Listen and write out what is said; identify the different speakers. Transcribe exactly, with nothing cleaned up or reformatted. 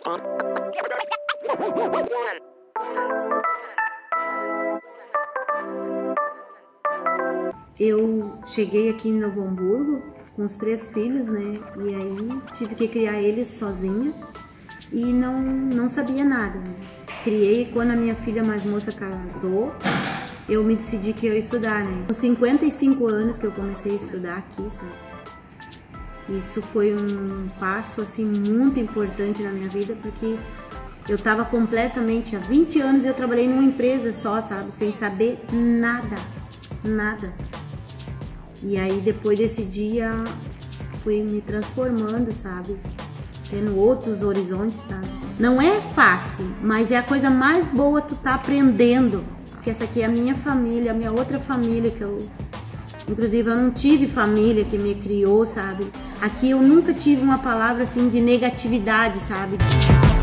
Speaker 1: Eu cheguei aqui em Novo Hamburgo com os três filhos, né? E aí tive que criar eles sozinha e não, não sabia nada, né? Criei quando a minha filha mais moça casou, eu me decidi que eu ia estudar, né? Com cinquenta e cinco anos que eu comecei a estudar aqui, sabe? Isso foi um passo, assim, muito importante na minha vida, porque eu tava completamente, há vinte anos eu trabalhei numa empresa só, sabe? Sem saber nada, nada. E aí depois desse dia fui me transformando, sabe? Tendo outros horizontes, sabe? Não é fácil, mas é a coisa mais boa tu tá aprendendo. Porque essa aqui é a minha família, a minha outra família que eu... Inclusive eu não tive família que me criou, sabe? Aqui eu nunca tive uma palavra assim de negatividade, sabe?